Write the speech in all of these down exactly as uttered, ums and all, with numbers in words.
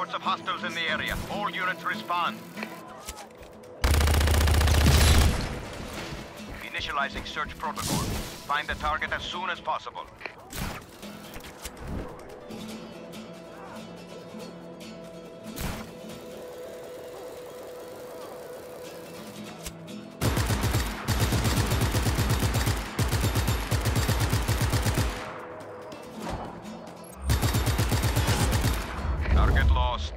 Reports of hostiles in the area. All units respond. Initializing search protocol. Find the target as soon as possible. Target lost.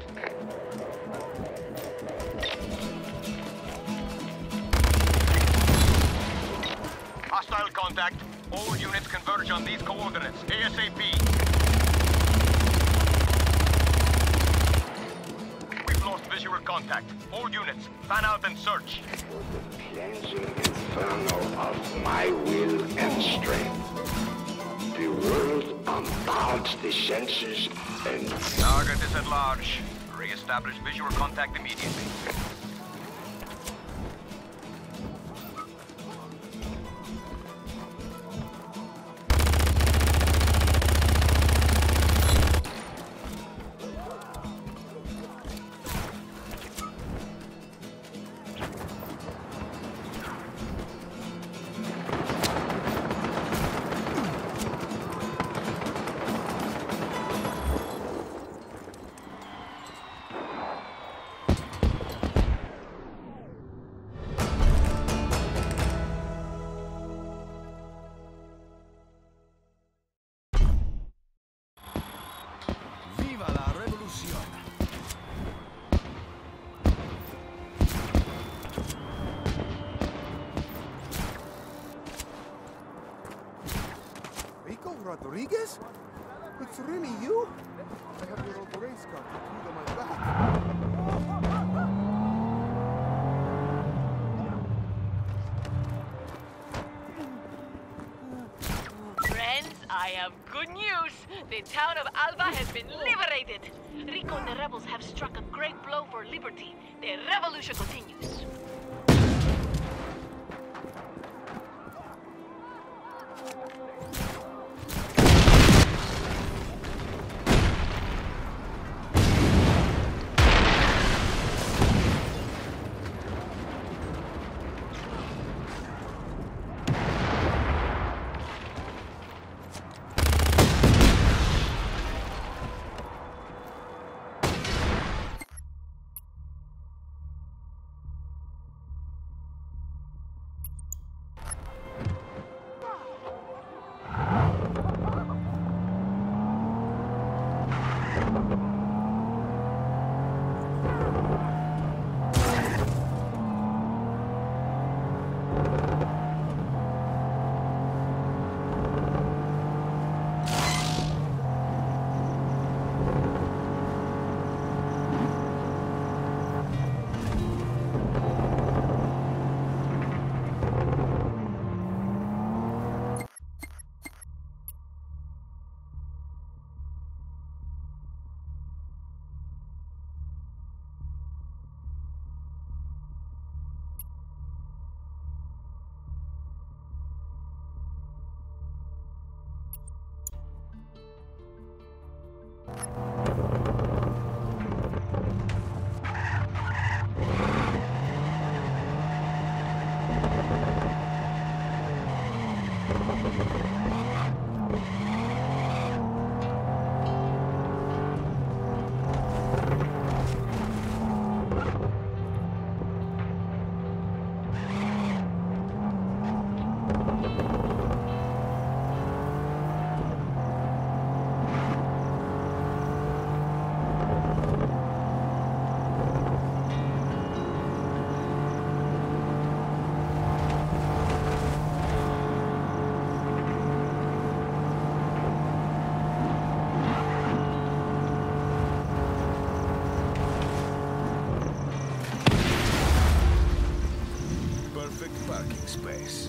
Hostile contact. All units converge on these coordinates. ASAP. We've lost visual contact. All units, fan out and search. For the cleansing inferno of my will and strength. The world unbounds the senses and... Target is at large. Re-establish visual contact immediately. Rodriguez? It's really you? I have your old race car tattooed on my back. Friends, I have good news. The town of Alba has been liberated. Rico and the rebels have struck a great blow for liberty. The revolution continues. Space.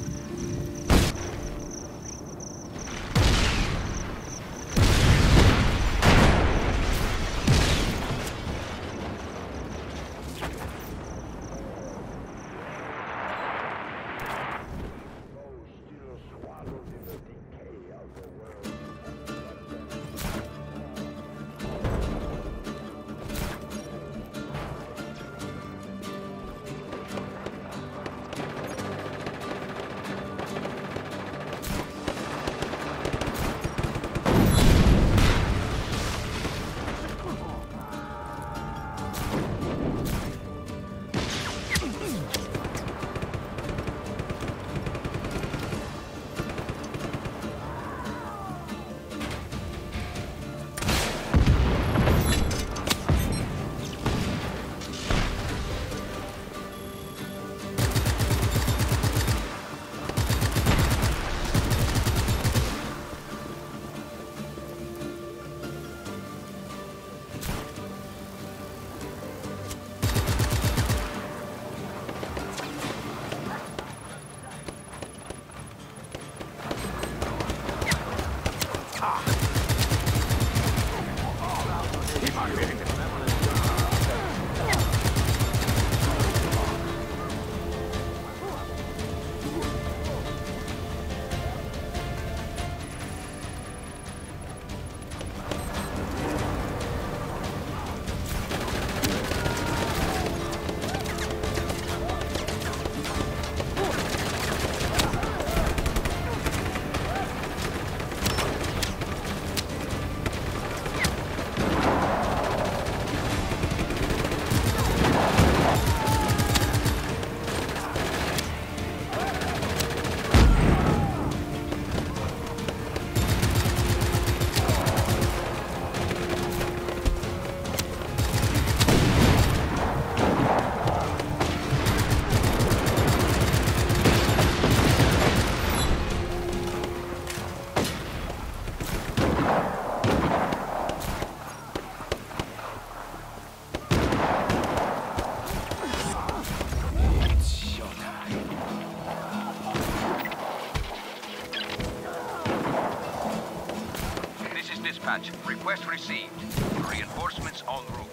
received. Reinforcements en route.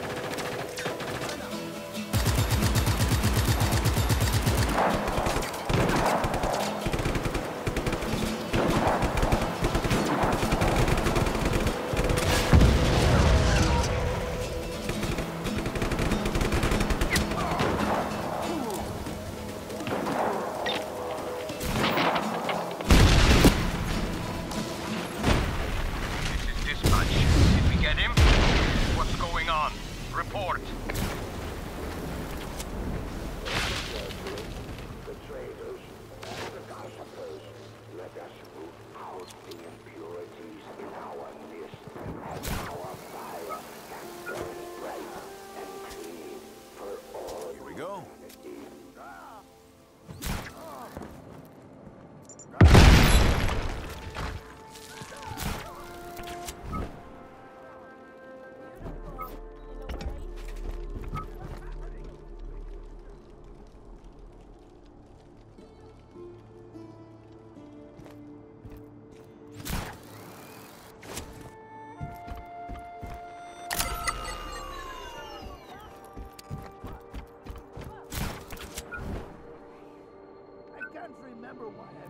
Report. The traders and the gossipers let us root out the impurities in our mist, and our fire can burn bright and clean for all. Here we go. Remember why I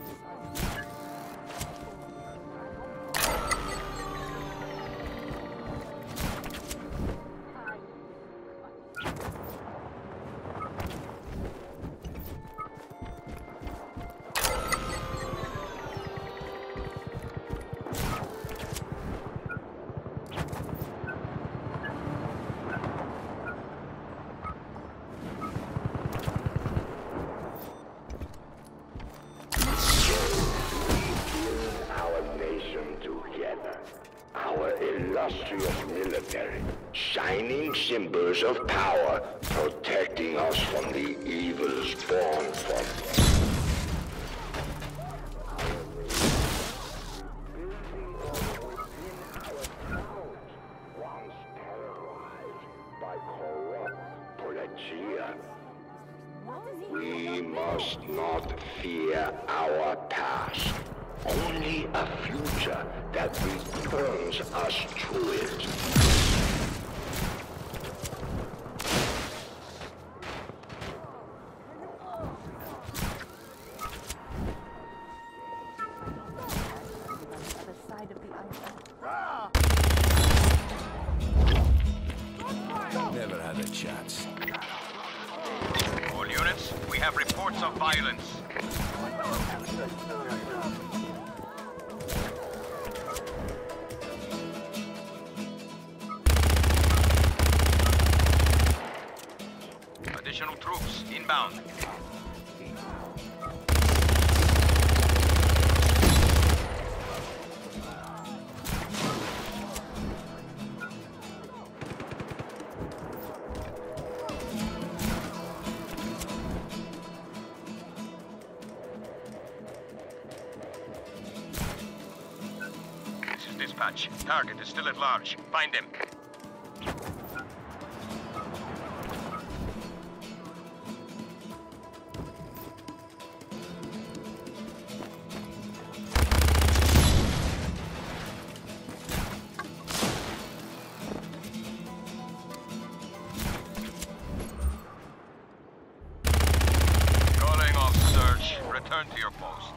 illustrious military, shining symbols of power, protecting us from the evils born from them. Once terrorized by corrupt Pollegia, we must not fear our past. Only a future that returns us to it. Never had a chance. All units, we have reports of violence. Additional troops inbound. This is dispatch. Target is still at large. Find him. Return to your post.